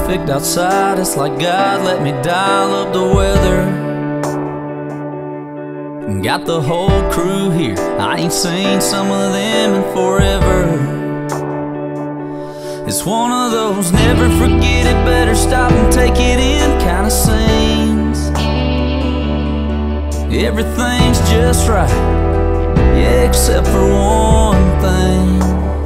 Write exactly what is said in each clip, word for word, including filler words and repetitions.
perfect outside. It's like God let me dial up the weather. Got the whole crew here, I ain't seen some of them in forever. It's one of those never forget it, better stop and take it in kind of scenes. Everything's just right, yeah, except for one thing.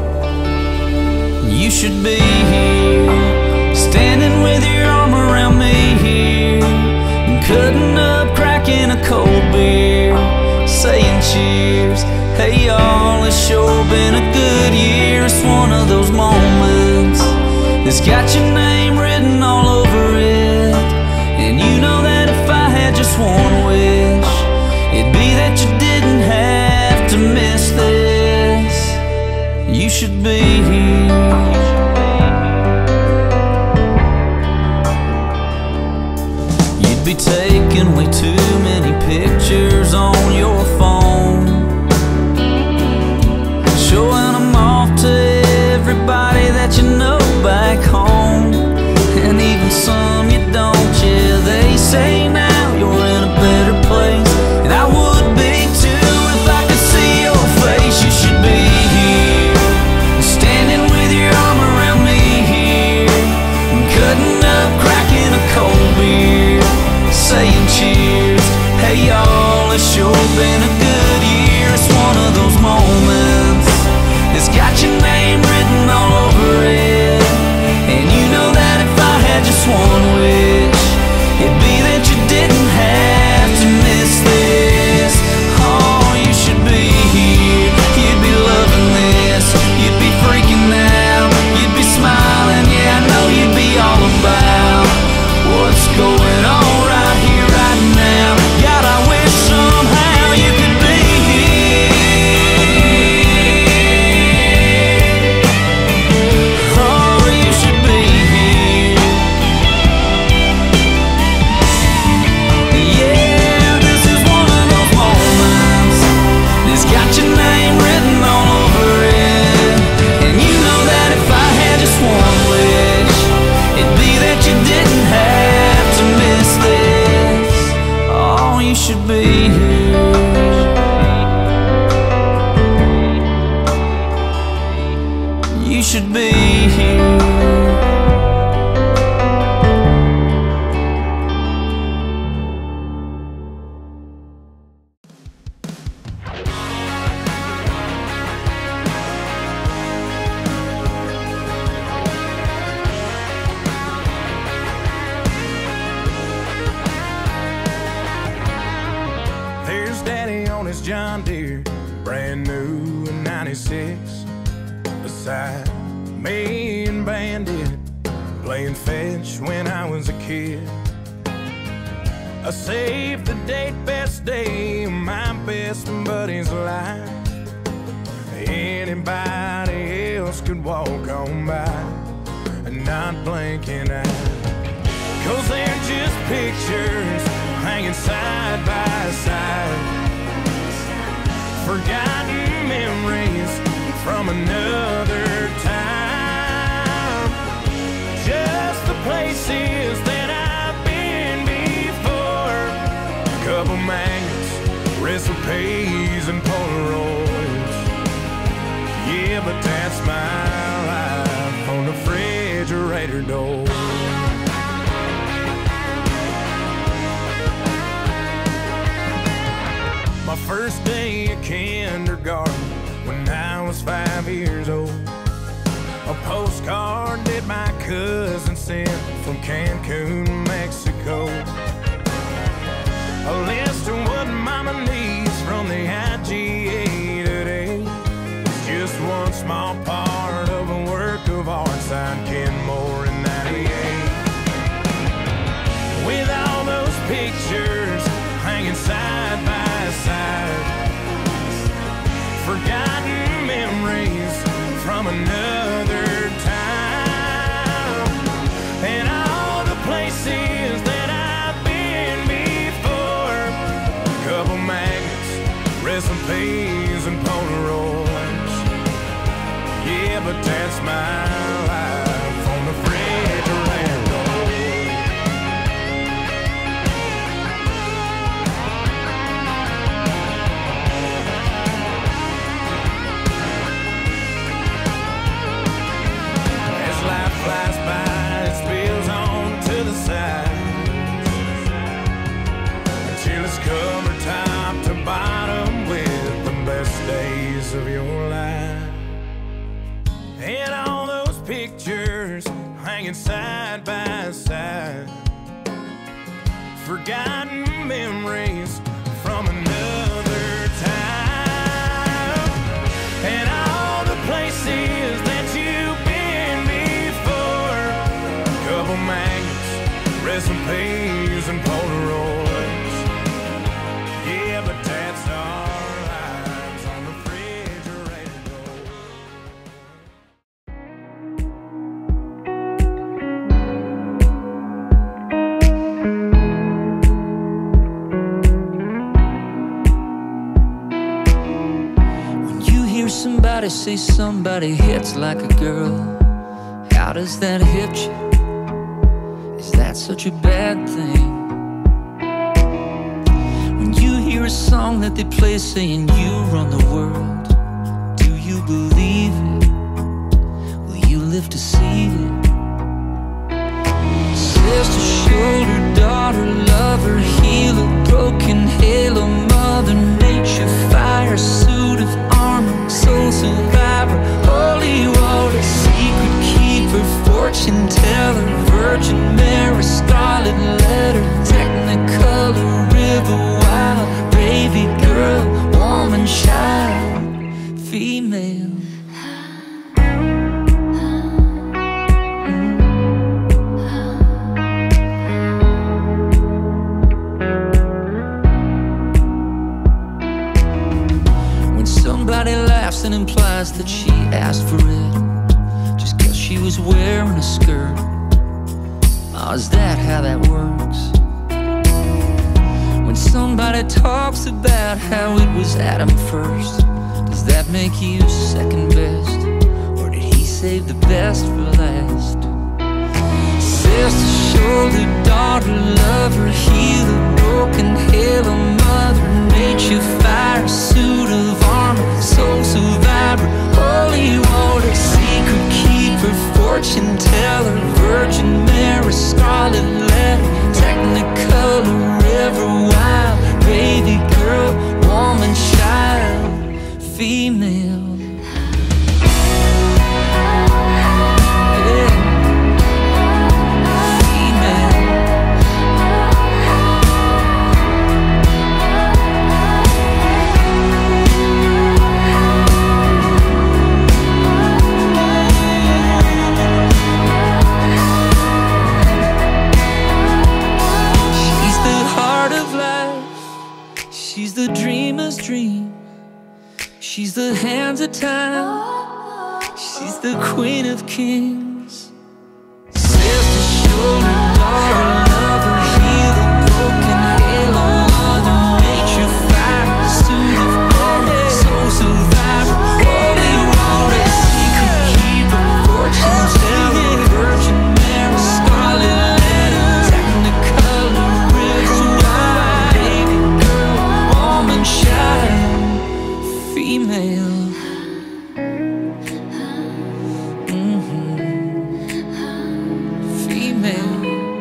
You should be here, standing with your arm around me here, cutting up, cracking a cold beer, saying cheers. Hey y'all, it's sure been a good year. It's one of those moments that's got your name written all over it. And you know that if I had just one wish, it'd be that you didn't have to miss this. You should be here. You'd be taking way too many pictures on your phone, showing them off to everybody that you know back home, and even some you don't. Yeah, they say now you're in a better place, and I would be too if I could see your face. You should be here, standing with your arm around me here, cutting up, cracking a cold beer, saying cheers. Hey y'all, it's sure been a good year. It's one of those moments that's got your name written all over it. And you know that if I had just one wish, it'd be that you didn't have to miss this. Oh, you should be here, you'd be loving this, you'd be freaking out, you'd be smiling. Yeah, I know you'd be all about what's going on right here, right now. God, I wish somehow you could be here. Oh, you should be here. Yeah, this is one of those moments that's got your name written all over it. And you know that if I had just one wish, it'd be that you didn't have to miss this. Oh, you should be here. You should be here. There's Daddy on his John Deere, brand new in ninety-six, beside me and Bandit, playing fetch when I was a kid. I saved the date, best day of my best buddy's life. Anybody else could walk on by and not blink an eye, 'cause they're just pictures hanging side by side, forgotten memories from another time. Just the places that I've been before, a couple magnets, recipes and Polaroids. Yeah, but that's my life on the refrigerator door. My first day at kindergarten when I was five years old, a postcard that my cousin sent from Cancun, Mexico. A list of what mama needs from the I G A today. It's just one small part of a work of art signed Kenmore in ninety-eight. With all those pictures hanging side by side, forgotten memories from another time, and all the places that I've been before, a couple magnets, recipes and Polaroids. Yeah, but that's my life on the refrigerator. forgotten memories from another time, and all the places that you've been before. A couple magnets, recipes, and Polaroids. Yeah, but that's our lives on refrigerator door. Somebody say somebody hits like a girl. How does that hit you? Is that such a bad thing? When you hear a song that they play saying you run the world, do you believe it? Will you live to see it? Sister, shoulder, daughter, lover, healer, broken halo, mother nature, fire, suit of armor, soul survivor, holy water, secret keeper, fortune teller, Virgin Mary, scarlet letter, technicolor, river wild, baby girl, woman, child, female. Somebody laughs and implies that she asked for it just cause she was wearing a skirt. Oh, is that how that works? When somebody talks about how it was Adam first, does that make you second best? Or did he save the best for last? Sister, shoulder, daughter, lover, healer, broken halo, mother nature, fire, suit of armor, soul survivor, holy water, secret keeper, fortune teller, Virgin Mary, scarlet letter, technicolor, river wild, baby girl, woman, child, female. She's the dreamer's dream. She's the hands of time. She's the queen of kings. Sister, shoulder, daughter, lover, healer, broken halo, mother nature, fire, suit of armor, soul survivor, holy water, secret keeper, fortune teller, Virgin Mary, scarlet letter, technicolor, river wild, baby girl, woman, child, female. Mm-hmm. Female.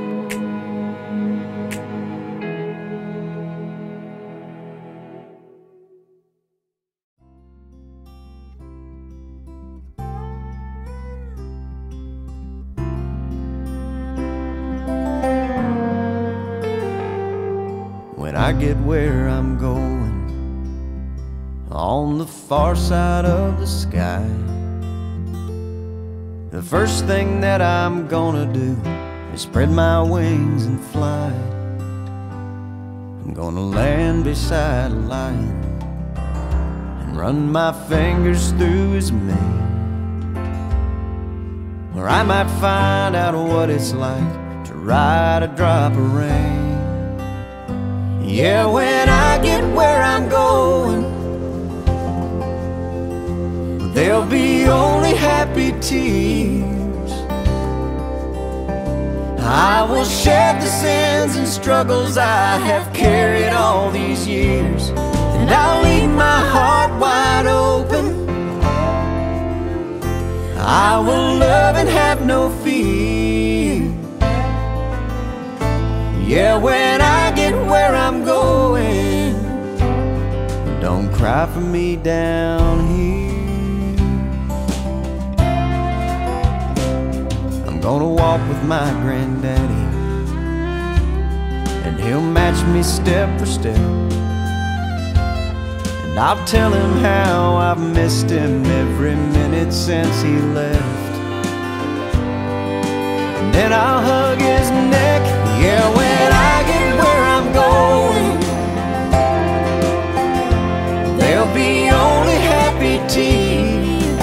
When I get where I'm going, on the far side of the sky, the first thing that I'm gonna do is spread my wings and fly. I'm gonna land beside a lion and run my fingers through his mane, where I might find out what it's like to ride a drop of rain. Yeah, when I get where I'm going, there'll be only happy tears. I will shed the sins and struggles I have carried all these years, and I'll leave my heart wide open. I will love and have no fear. Yeah, when I get where I'm going, don't cry for me down here. I'm gonna walk with my granddaddy and he'll match me step for step. And I'll tell him how I've missed him every minute since he left. And then I'll hug his neck, yeah, when I get where I'm going. There'll be only happy tears.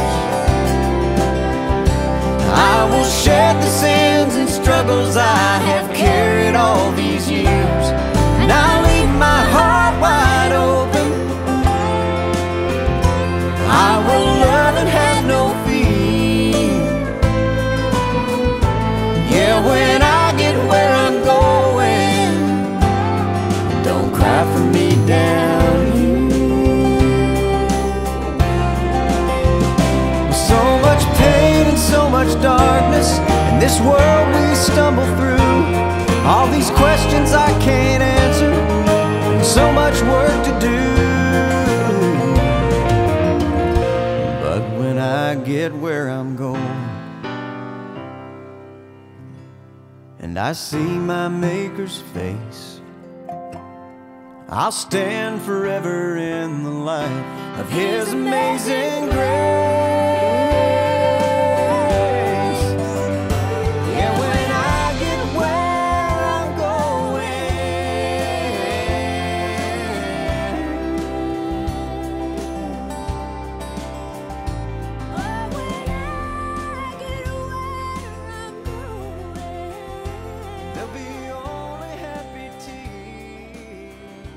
I will shed the sins and struggles I have carried all these years, and I'll leave my heart wide open. I will love and have no fear. Yeah, when I get where I'm going, don't cry for me down here. So much pain and so much darkness in this world we stumble through. All these questions I can't answer, and so much work to do. But when I get where I'm going, and I see my Maker's face, I'll stand forever in the light of His amazing grace. Yeah, when I get where I'm going, there'll be only happy tears.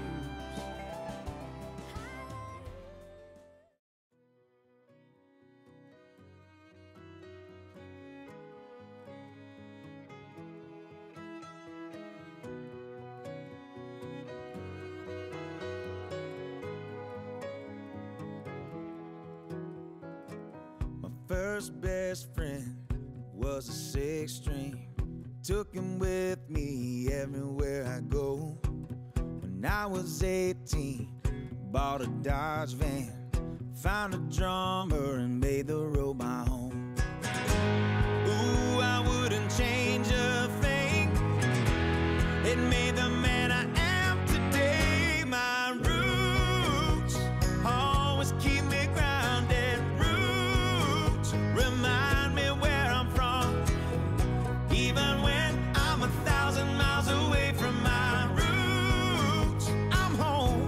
My first best friend was a six string. Took him with me everywhere I go. When I was eighteen, bought a Dodge van, found a drummer and made the road my home. Ooh, I wouldn't change a thing. It made the man I am today. My roots always keep me grounded. Roots remind me where I'm from, even when I'm a thousand miles away from my roots. I'm home.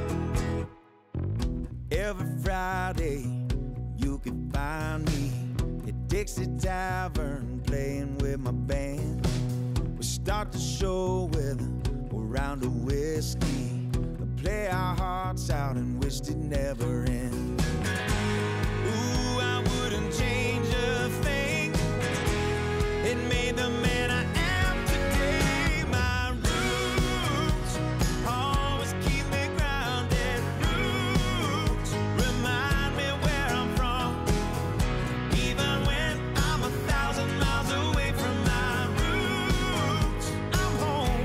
Every Friday you could find me at Dixie Tavern playing with my band. We start the show with a round of whiskey, play our hearts out and wished it never end. Ooh, I wouldn't change a thing. It made the man I am today. My roots always keep me grounded. Roots remind me where I'm from, even when I'm a thousand miles away from my roots. I'm home.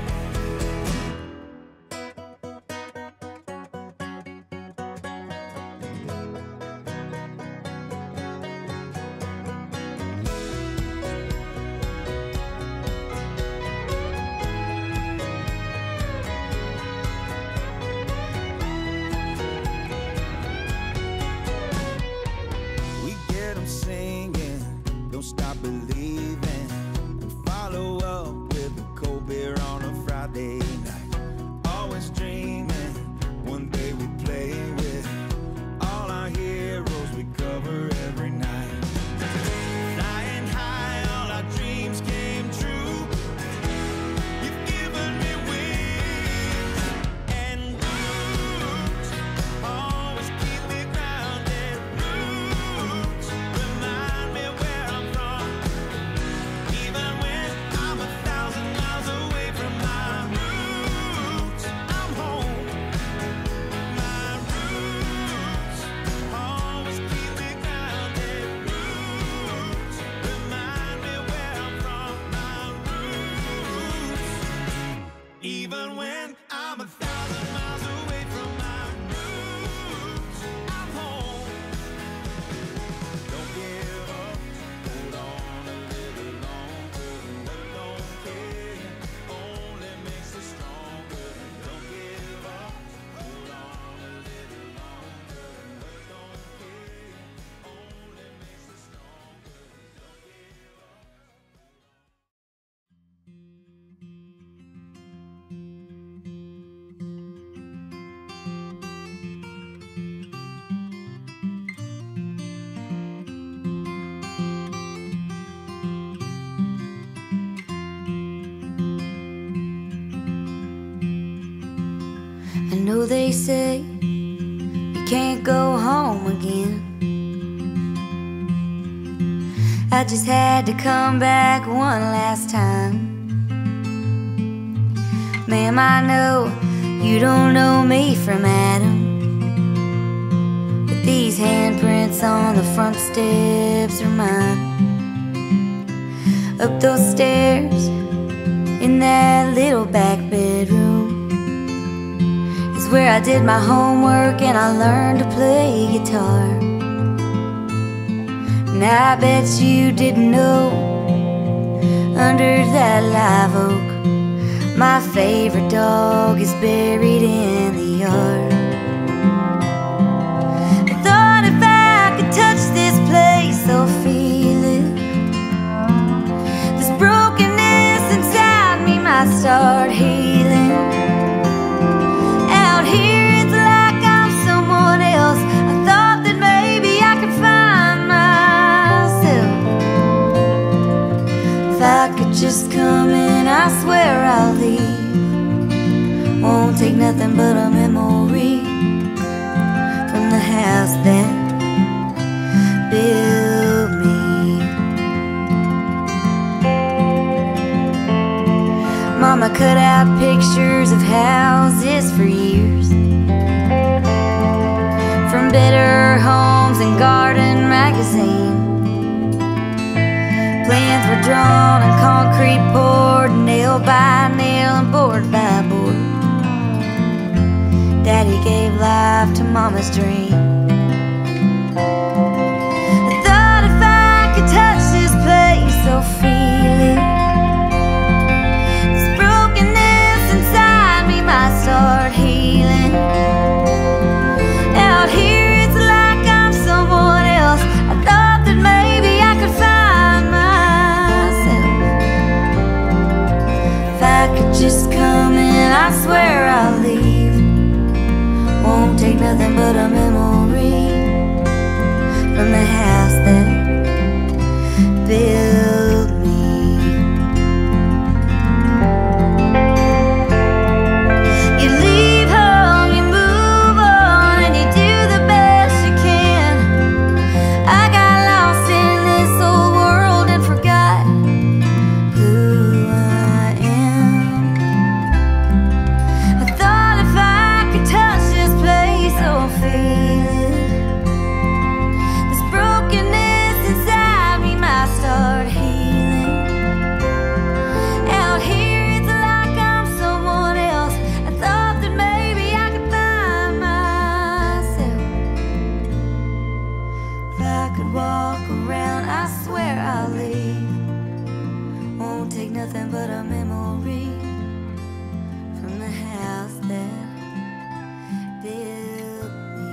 I know they say you can't go home again. I just had to come back one last time. Ma'am, I know you don't know me from Adam, but these handprints on the front steps are mine. Up those stairs in that little back bedroom is where I did my homework and I learned to play guitar. And I bet you didn't know, under that live oak, my favorite dog is buried in the yard. I thought if I could touch this place, I'll feel it. This brokenness inside me might start healing. Out here it's like I'm someone else. I thought that maybe I could find myself. If I could just come in, I swear I'll leave. Won't take nothing but a memory from the house that built me. Mama cut out pictures of houses for years, from Better Homes and Garden magazine. Plans were drawn and concrete poured, nail by nail and board by board. Daddy gave life to Mama's dream. I thought if I could touch this place, I'll feel it. This brokenness inside me might start healing. Out here it's like I'm someone else. I thought that maybe I could find myself. If I could just come in, I swear I'll leave. Won't take nothing but a memory from the house that built me. You leave home, you move on, and you do the best you can. I got lost in this old world and forgot who I am. I thought if I could touch this place, I'll feel it. This brokenness inside me might start healing. Out here it's like I'm someone else. I thought that maybe I could find myself. If I could walk around, I swear I'll leave. Won't take nothing but a memory from the house that built me.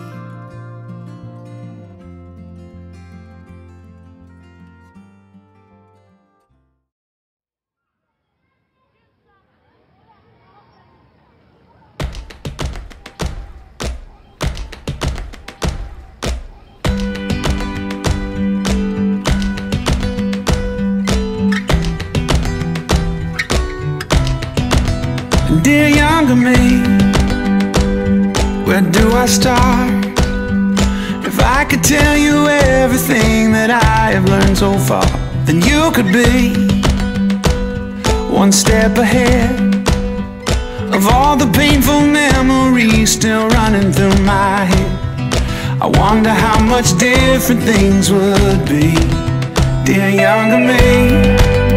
Dear younger me, where do I start? If I could tell you everything that I have learned so far, then you could be one step ahead of all the painful memories still running through my head. I wonder how much different things would be, dear younger me.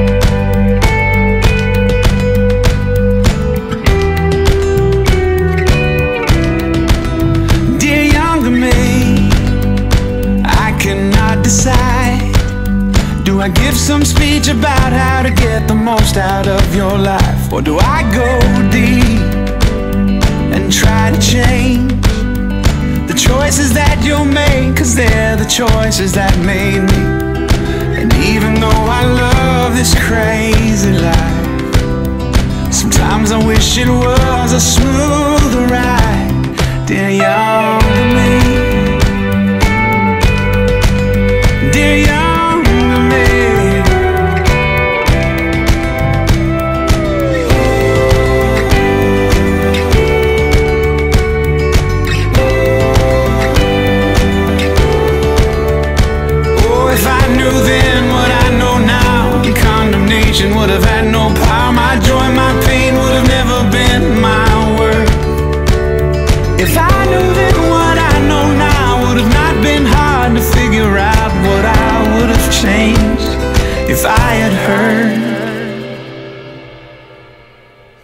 Decide, do I give some speech about how to get the most out of your life, or do I go deep and try to change the choices that you'll make, 'cause they're the choices that made me. And even though I love this crazy life, sometimes I wish it was a smoother ride, dear younger me. Dear younger me,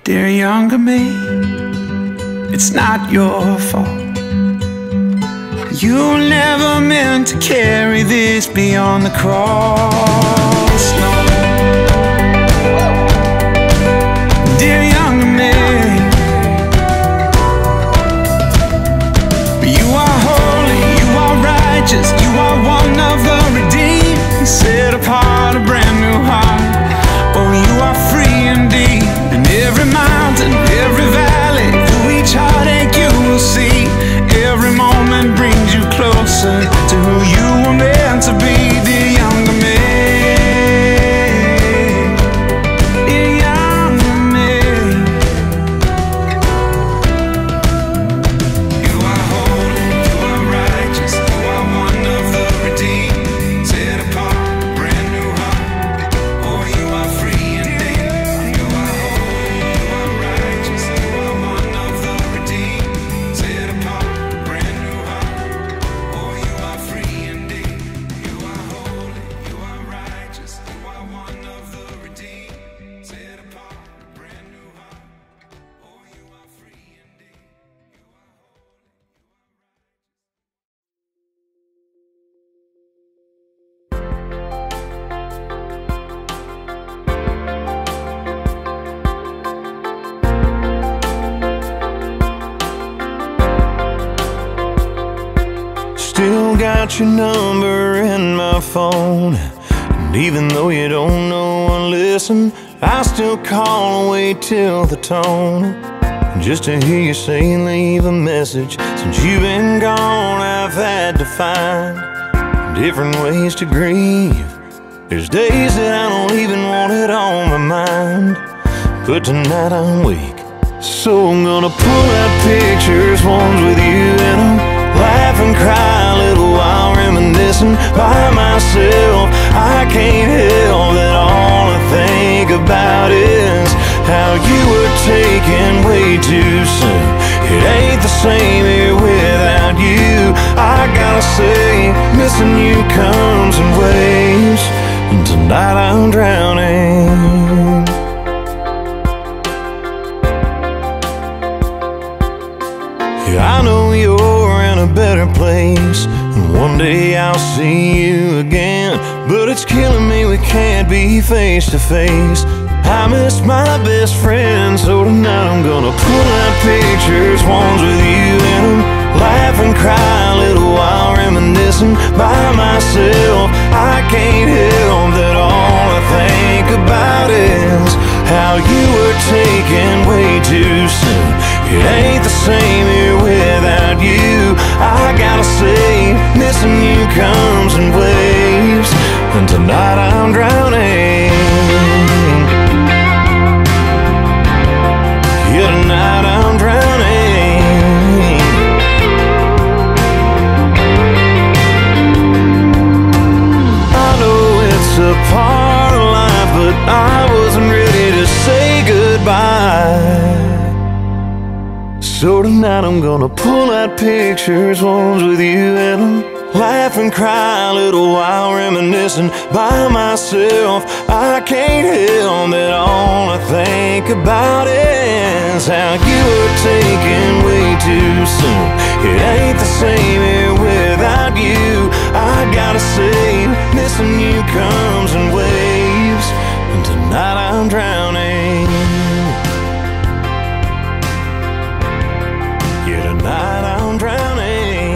Dear younger me, it's not your fault. You were never meant to carry this beyond the cross, no. Dear younger me, you are holy, you are righteous, you are one of the redeemed, set apart a brand new heart. Oh, you are free indeed. And every mountain, every valley, through each heartache you will see, every moment brings you closer to who you were meant to be, dear younger me. Dear younger me. You are holy, you are righteous, you are one of the redeemed, set apart, brand new heart. Oh, you are free indeed. You are holy, you are righteous, you are one of the redeemed, set apart, brand new heart. Oh, you are free indeed. You are holy, you are righteous, you are one of the redeemed, set apart, brand new heart. Oh, you are free indeed. You are Still got your number in my phone, and even though you don't know or listen, I still call and wait till the tone, just to hear you say leave a message. Since you've been gone, I've had to find different ways to grieve. There's days that I don't even want it on my mind, but tonight I'm weak, so I'm gonna pull out pictures, ones with you in them, laugh and cry a little while reminiscing by myself. I can't help that all I think about is how you were taken way too soon. It ain't the same here without you. I gotta say, missing you comes in waves, and tonight I'm drowning. Yeah, I know you're in a better place, and one day I'll see you again, but it's killing me we can't be face to face. I missed my best friend, so tonight I'm gonna pull out pictures, ones with you in them, laugh and cry a little while reminiscing by myself. I can't help that all I think about is how you were taken way too soon. It ain't the same here without you. I gotta say, missing you comes in waves, and tonight I'm drowning. Yeah, tonight I'm drowning. I know it's a part of life, but I wasn't ready to say goodbye. So tonight I'm gonna pull out pictures, ones with you in them, laugh and cry a little while reminiscing by myself. I can't help that all I think about is how you were taken way too soon. It ain't the same here without you. I gotta say, missing you comes in waves, and tonight I'm drowning. Yeah, tonight I'm drowning.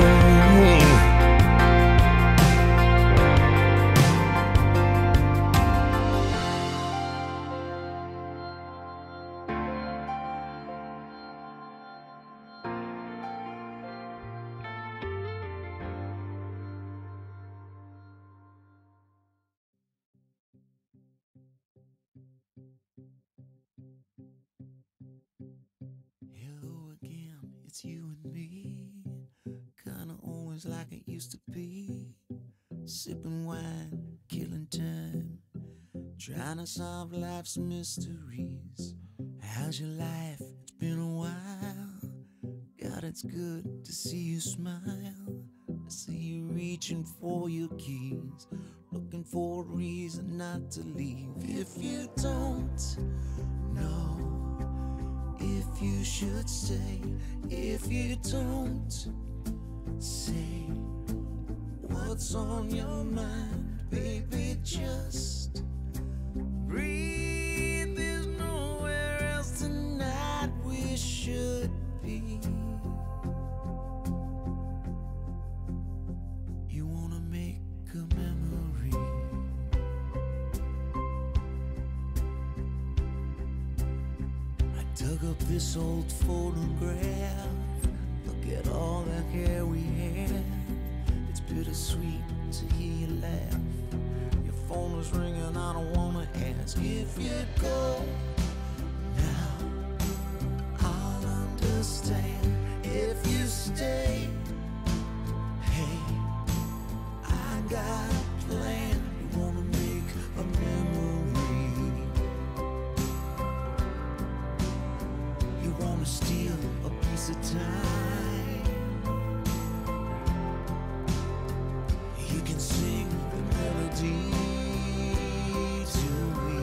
Hello again, it's you and me. Kinda always like it used to be. Sipping wine, killing time, trying to solve life's mysteries. How's your life? It's been a while. God, it's good to see you smile. I see you reaching for your keys, looking for a reason not to leave. If you don't know, you should stay. If you don't, say what's on your mind, baby, just breathe. There's nowhere else tonight we should be. You wanna make a memory. I dug up this old photograph. Look at all the hair we had. It's bittersweet to hear you laugh. Your phone was ringing, I don't wanna ask if you'd go. Now I'll understand if you stay. Hey, I got a plan. You wanna make a memory. You wanna steal a piece of time. You can sing the melody to me,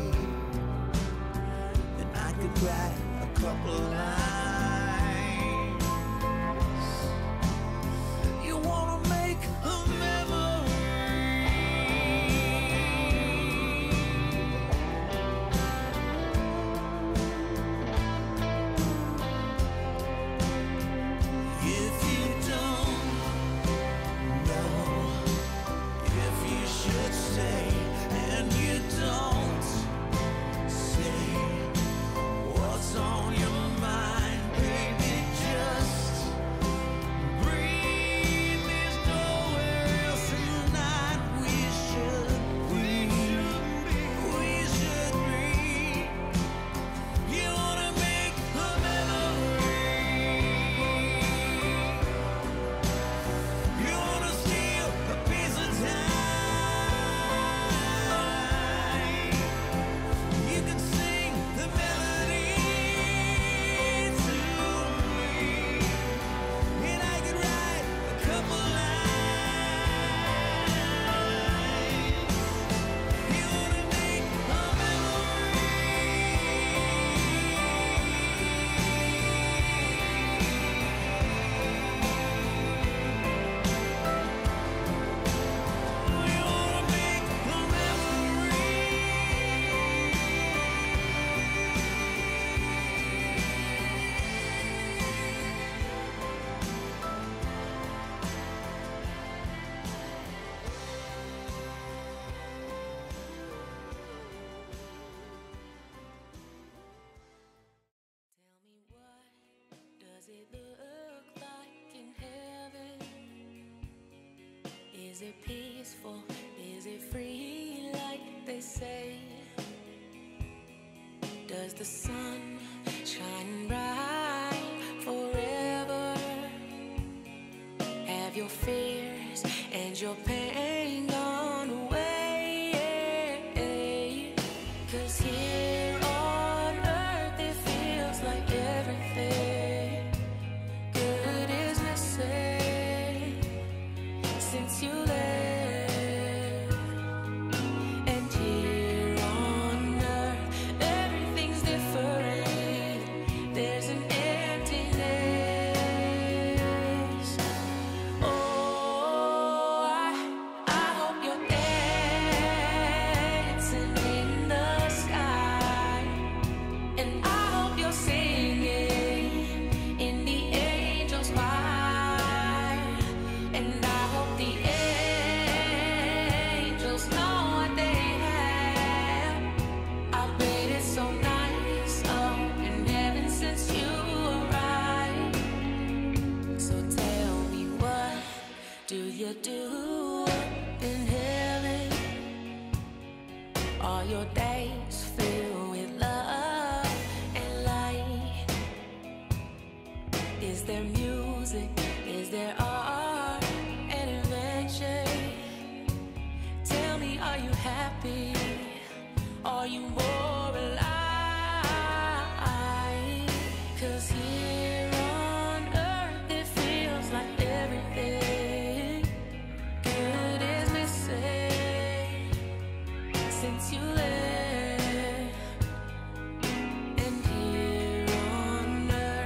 and I could write a couple lines. You wanna make a memory. If you don't know if you should stay, and you don't say what's on your mind, baby, just breathe. There's nowhere else tonight we should be. We should be. You wanna make a memory. You wanna steal a piece of time. You can sing the melody to me, and I could write a couple lines. You wanna make a You wanna make a memory. Tell me, what does it look like in heaven? Is it peaceful? Is it free like they say? Does the sun shine bright forever? Have your fears and your pain gone away? 'Cause here on earth it feels like everything good is missing since you left. And here on earth everything's different. There's an emptiness. Oh, I, I hope you're dancing in the sky, and I hope you're singing in the angels' choir, and I hope the angels know what they have. I bet it's so nice up in heaven since you arrived. So tell me, what do you do up in heaven? Are your days filled with love and light? Is there music? Is there art and invention? Tell me, are you happy? Are you more alive? 'Cause here on earth it feels like everything good is missing since you left. And here on earth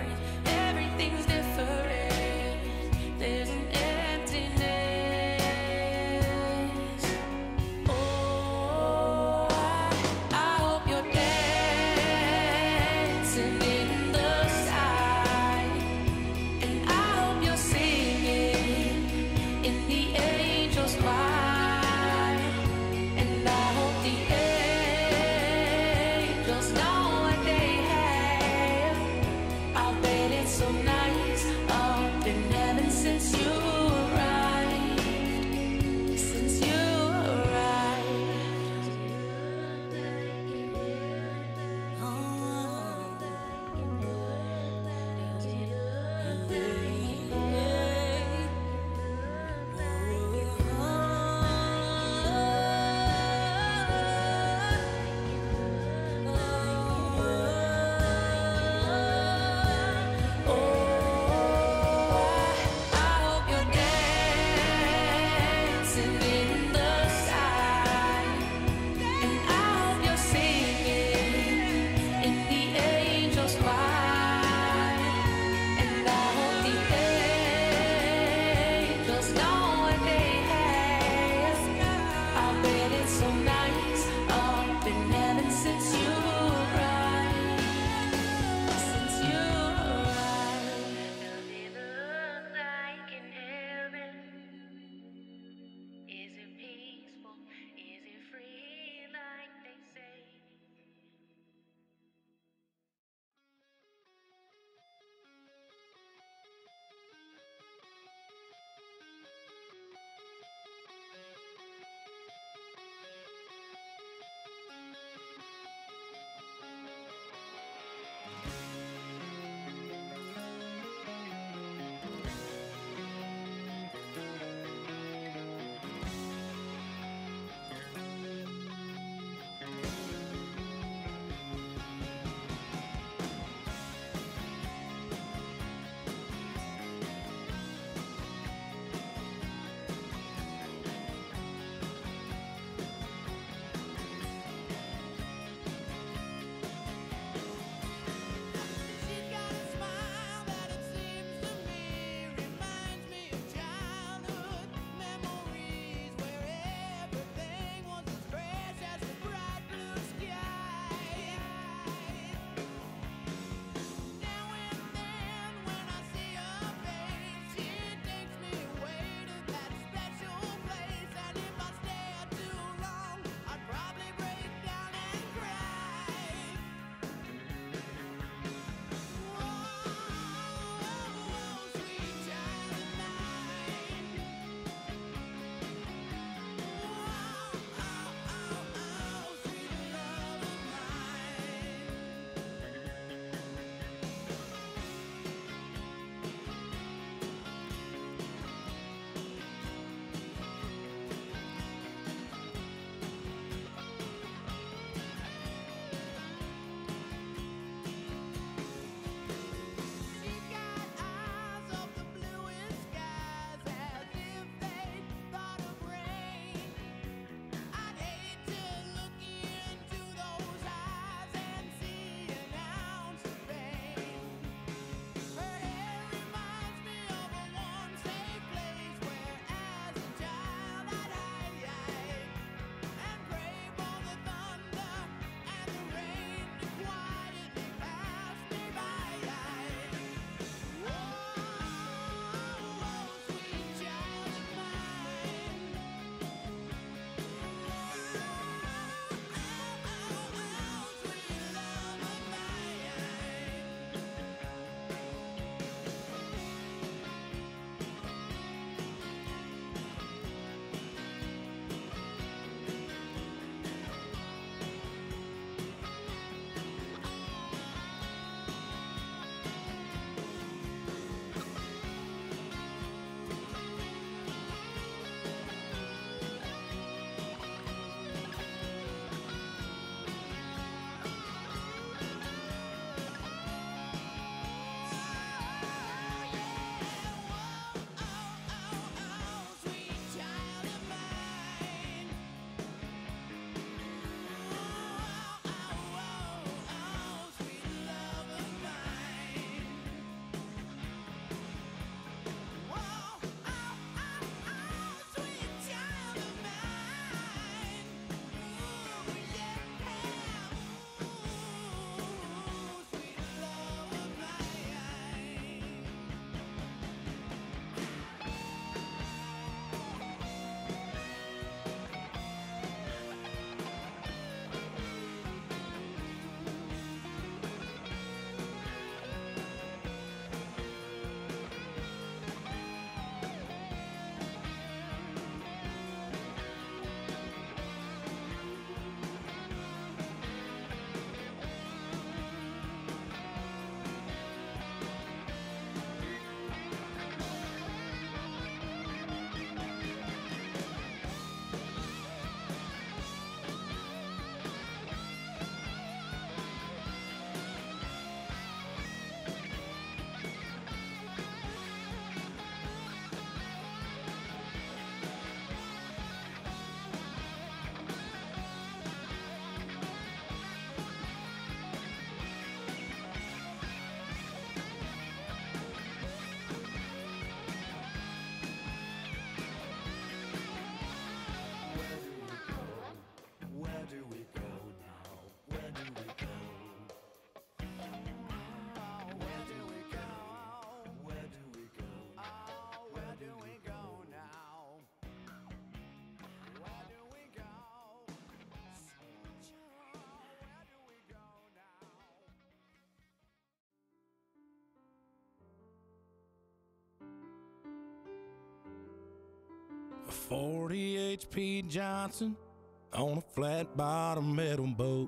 forty H P Johnson on a flat bottom metal boat.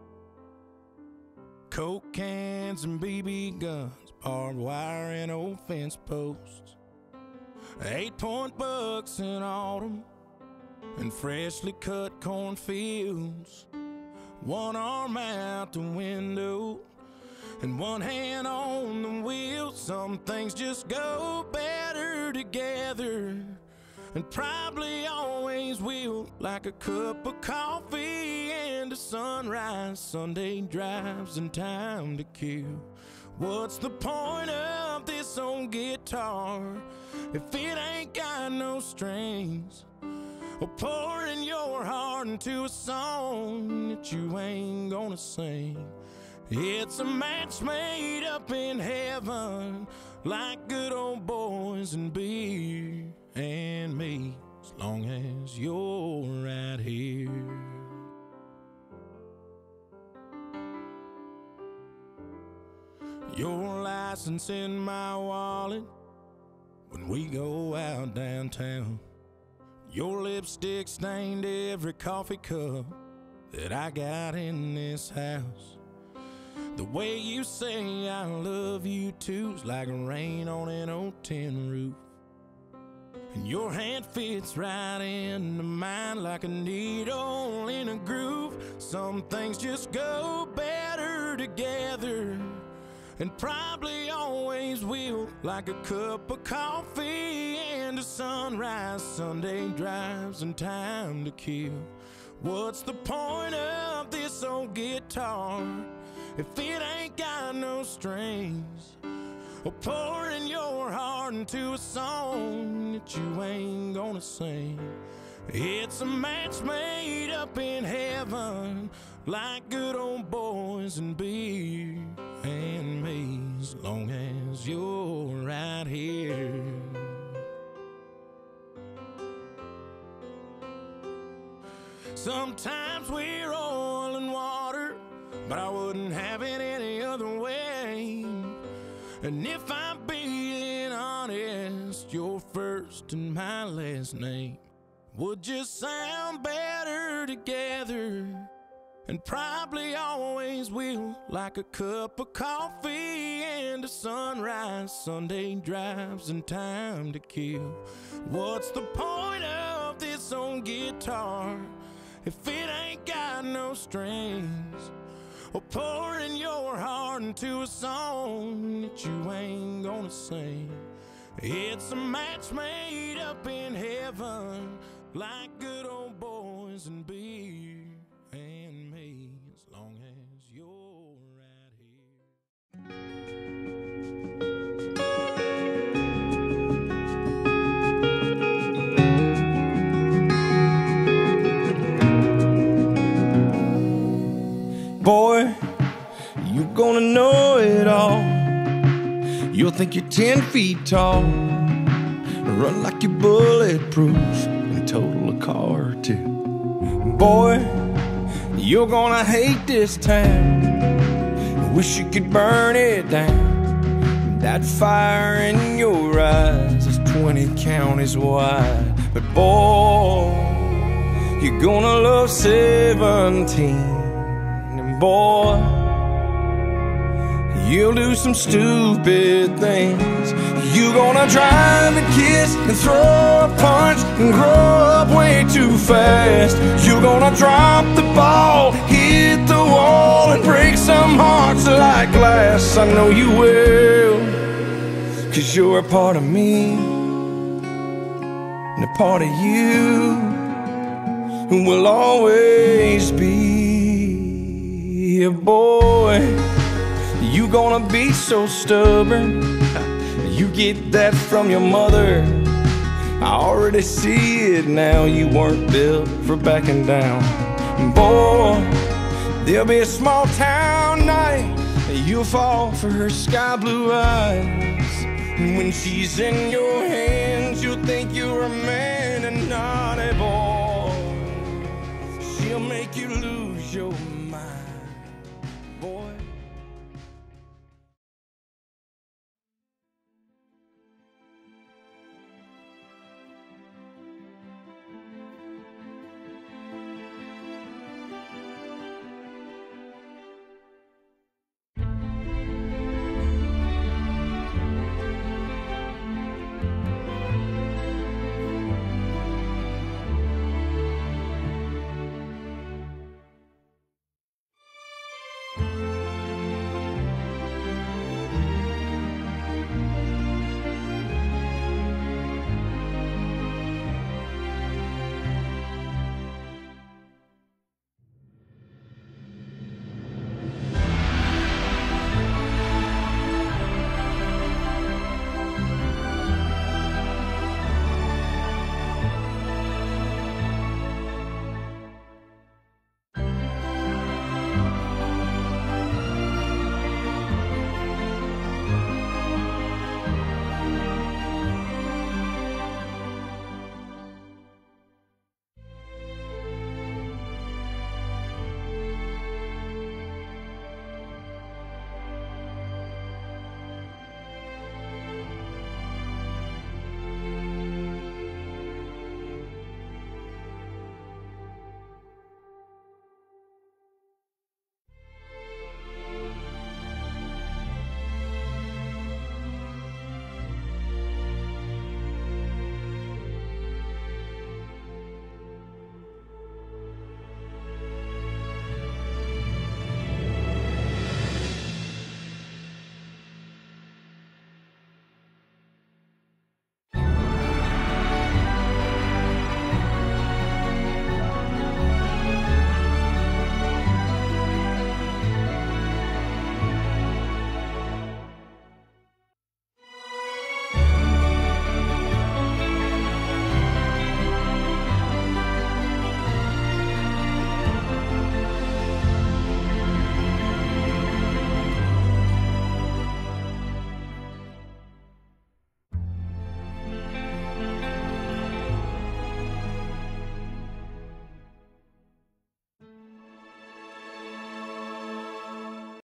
Coke cans and B B guns, barbed wire and old fence posts. Eight point bucks in autumn and freshly cut cornfields. One arm out the window and one hand on the wheel. Some things just go better together, and probably always will, like a cup of coffee and a sunrise, Sunday drives and time to kill. What's the point of this old guitar if it ain't got no strings? Or pouring your heart into a song that you ain't gonna sing. It's a match made up in heaven, like good old boys and beer and me, as long as you're right here. Your license in my wallet when we go out downtown. Your lipstick stained every coffee cup that I got in this house. The way you say I love you too's like rain on an old tin roof. And your hand fits right into mine like a needle in a groove. Some things just go better together, and probably always will, like a cup of coffee and a sunrise, Sunday drives and time to kill. What's the point of this old guitar if it ain't got no strings? Or pouring your heart into a song that you ain't gonna sing. It's a match made up in heaven, like good old boys and beer and me, as long as you're right here. Sometimes we're oil and water, but I wouldn't have it any other way. And if I'm being honest, your first and my last name would just sound better together, and probably always will, like a cup of coffee and a sunrise, Sunday drives and time to kill. What's the point of this old guitar if it ain't got no strings? Or pouring your heart into a song that you ain't gonna sing. It's a match made up in heaven, like good old boys and beer and me, as long as you're right here. Boy, you're gonna know it all. You'll think you're ten feet tall, run like you're bulletproof, and total a car or two. Boy, you're gonna hate this town, wish you could burn it down. That fire in your eyes is twenty counties wide. But boy, you're gonna love seventeen. And boy, you'll do some stupid things. You're gonna drive and kiss and throw a punch and grow up way too fast. You're gonna drop the ball, hit the wall, and break some hearts like glass. I know you will, 'cause you're a part of me, and a part of you will always be. A boy, you gonna be so stubborn. You get that from your mother. I already see it now. You weren't built for backing down. Boy, there'll be a small town night. You'll fall for her sky blue eyes. And when she's in your hands, you'll think you're a man and not a boy. She'll make you lose your mind.